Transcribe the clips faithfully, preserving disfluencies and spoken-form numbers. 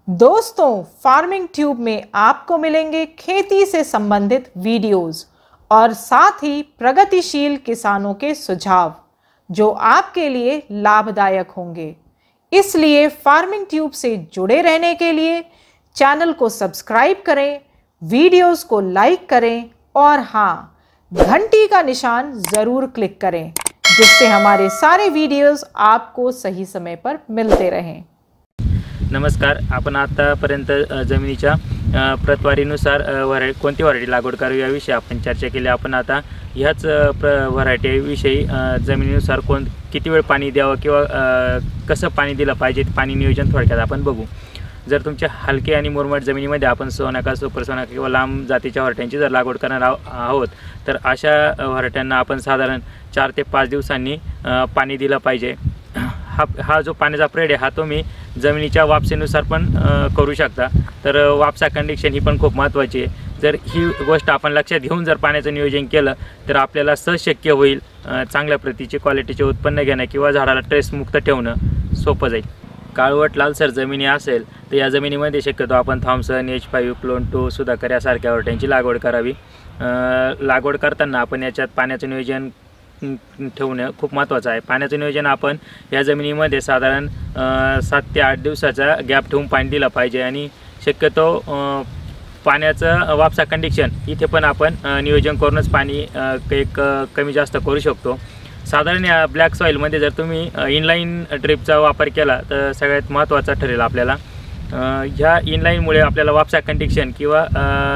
दोस्तों, farming tube में आपको मिलेंगे खेती से संबंधित वीडियोस और साथ ही प्रगतिशील किसानों के सुझाव जो आपके लिए लाभदायक होंगे। इसलिए फार्मिंग ट्यूब से जुड़े रहने के लिए चैनल को सब्सक्राइब करें, वीडियोस को लाइक करें और हाँ, घंटी का निशान ज़रूर क्लिक करें जिससे हमारे सारे वीडियोस आपको सही समय पर मिलते रहें। नमस्कार, आपण आतापर्यंत जमिनीच्या प्रतवारीनुसार व्हराय कोणती व्हरायटी लागवड करावी याविषयी आपण चर्चा केली। आपण आता ह्याच व्हरायटीविषयी जमिनीनुसार कोण किती वेळ पाणी द्यावं किंवा कसं पाणी दिलं पाहिजे पाणी नियोजन थोडक्यात आपण बघू। जर तुमच्या हलके आणि मुरमाड जमिनीमध्ये आपण सोनाका, सुपर सोनाका किंवा लांब जातीच्या व्हरायटींची जर लागवड करणार आहोत तर अशा व्हरायट्यांना आपण साधारण चार ते पाच दिवसांनी पाणी दिलं पाहिजे। हा हा जो पाण्याचा प्रेड आहे हा तुम्ही जमिनीच्या वापसीनुसार पण करू शकता। तर वापसा कंडिशन ही पण खूप महत्त्वाची आहे। जर ही गोष्ट आपण लक्षात घेऊन जर पाण्याचं नियोजन केलं तर आपल्याला सहज शक्य होईल चांगल्या प्रतीची क्वालिटीचे उत्पन्न घेणं किंवा झाडाला ट्रेस मुक्त ठेवणं सोपं जाईल। काळवट लालसर जमिनी असेल तर या जमिनीमध्ये शक्यतो आपण Thomson, H five, clone two, Sudhakar यासारख्या व्हरायटींची लागवड करावी। लागवड करताना आपण याच्यात पाण्याचं नियोजन ठेवणं खूप महत्त्वाचं आहे। पाण्याचं नियोजन आपण या जमिनीमध्ये साधारण सात ते आठ दिवसाचा गॅप ठेवून पाणी दिलं पाहिजे आणि शक्यतो पाण्याचं वापसा कंडिशन इथे पण आपण नियोजन करूनच पाणी एक कमी जास्त करू शकतो। साधारण या ब्लॅक सॉईलमध्ये जर तुम्ही इनलाईन ड्रिपचा वापर केला तर सगळ्यात महत्त्वाचा ठरेल आपल्याला। ह्या इनलाईनमुळे आपल्याला वापसा कंडिशन किंवा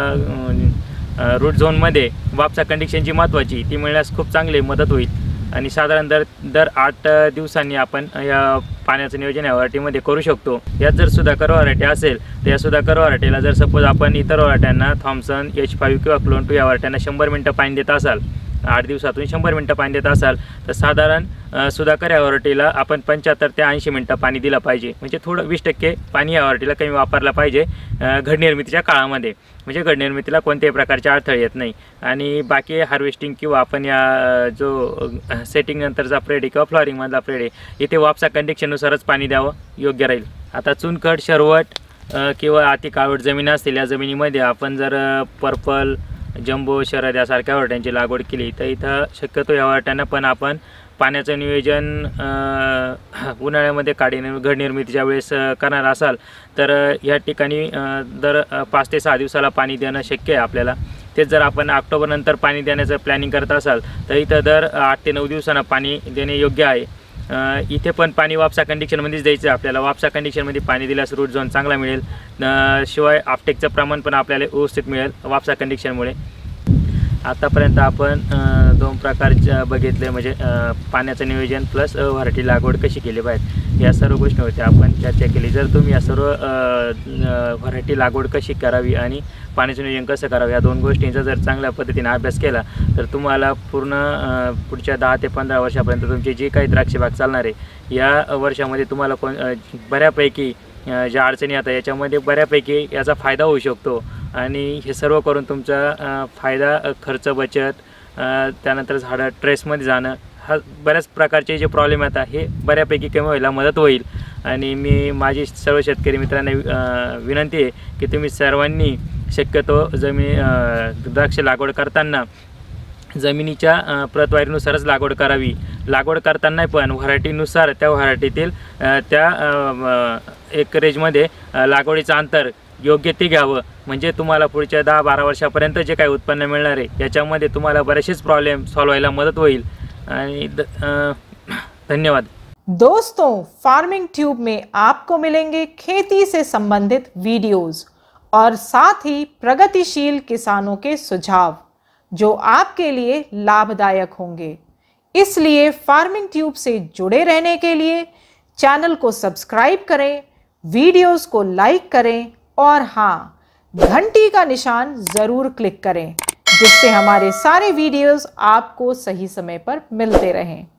रूट झोनमध्ये वापसा कंडिशनची महत्त्वाची ती मिळण्यास खूप चांगली मदत होईल आणि साधारण दर दर आठ दिवसांनी आपण या पाण्याचं नियोजन या व्हरायटीमध्ये करू शकतो। यात जर सुधाकर व्हरायटी असेल तर या सुधाकर व्हरायटीला जर सपोज आपण इतर व्हरायट्यांना थॉम्सन, एच फाईव्ह किंवा क्लोन टू या व्हरायट्यांना शंभर मिनटं पाणी देत असाल, आठ दिवसातून शंभर मिनटं पाणी देत असाल तर साधारण सुधाकर या व्हरायटीला आपण पंच्याहत्तर ते ऐंशी मिनटं पाणी दिलं पाहिजे। म्हणजे थोडं वीस टक्के पाणी या व्हरायटीला कमी वापरलं पाहिजे घडनिर्मितीच्या काळामध्ये, म्हणजे घडनिर्मितीला कोणत्याही प्रकारचे अडथळे येत नाही। आणि बाकी हार्वेस्टिंग किंवा आपण या जो सेटिंग नंतरचा प्रेड किंवा फ्लॉरिंगमधला प्रेड आहे इथे वापसा कंडिशननुसारच पाणी द्यावं योग्य राहील। आता चुनखड, शरवट किंवा अति काळवट जमीन असतील या जमिनीमध्ये आपण जर पर्पल, जम्बो, शरद यासारख्या व्हरायट्यांची लागवड केली तर इथं शक्यतो या व्हरायट्यांना पण आपण पाण्याचं नियोजन उन्हाळ्यामध्ये काढी घड निर्मितीच्या वेळेस करणार असाल तर या ठिकाणी दर पाच ते सहा दिवसाला पाणी देणं शक्य आहे आपल्याला। तेच जर आपण ऑक्टोबरनंतर पाणी देण्याचं प्लॅनिंग करत असाल तर इथं दर आठ ते नऊ दिवसांना पाणी देणे योग्य आहे। इथे पण पाणी वापसा कंडिशनमध्येच द्यायचं आहे आपल्याला। वापसा कंडिशनमध्ये पाणी दिल्यास रूट झोन चांगला मिळेल, शिवाय आपटेकचं प्रमाण पण आपल्याला व्यवस्थित मिळेल वापसा कंडिशनमुळे। आतापर्यंत आपण दोन प्रकारच्या बघितले, म्हणजे पाण्याचं नियोजन प्लस व्हरायटी लागवड कशी केली पाहिजे या सर्व गोष्टींवरती आपण चर्चा केली। जर तुम्ही या सर्व व्हरायटी लागवड कशी करावी आणि पाण्याचं नियोजन कसं करावं या दोन गोष्टींचा जर चांगल्या पद्धतीने अभ्यास केला तर तुम्हाला पूर्ण पुढच्या दहा ते पंधरा वर्षापर्यंत तुमची जी काही द्राक्ष बाग चालणार आहे या वर्षामध्ये तुम्हाला कोण बऱ्यापैकी ज्या अडचणी आता याच्यामध्ये बऱ्यापैकी याचा फायदा होऊ शकतो। आणि हे सर्व करून तुमचा फायदा, खर्च बचत, त्यानंतर झाडं ट्रेसमध्ये जाणं हा बऱ्याच प्रकारचे जे प्रॉब्लेम आता हे बऱ्यापैकी कमी व्हायला मदत होईल। आणि मी माझी सर्व शेतकरी मित्रांना विनंती आहे की तुम्ही सर्वांनी शक्यतो जमीन द्राक्ष लागवड करताना जमिनीच्या प्रतवारीनुसारच लागवड करावी। लागवड करताना पण व्हरायटीनुसार त्या व्हरायटीतील त्या एकरेजमध्ये लागवडीचं अंतर योग्य ते घ्यावं, म्हणजे तुम्हाला पुढच्या दहा बारा वर्षापर्यंत जे काही उत्पन्न मिळणार आहे याच्यामध्ये तुम्हाला बरेचसेच प्रॉब्लेम सॉल्व व्हायला मदत होईल। आणि धन्यवाद। दोस्तों, फार्मिंग ट्यूब में आपको मिलेंगे खेती से संबंधित वीडियोस और साथ ही प्रगतिशील किसानों के सुझाव जो आपके लिए लाभदायक होंगे। इसलिए फार्मिंग ट्यूब से जुड़े रहने के लिए चैनल को सब्सक्राइब करें, वीडियोस को लाइक करें और हाँ, घंटी का निशान ज़रूर क्लिक करें जिससे हमारे सारे वीडियोस आपको सही समय पर मिलते रहें।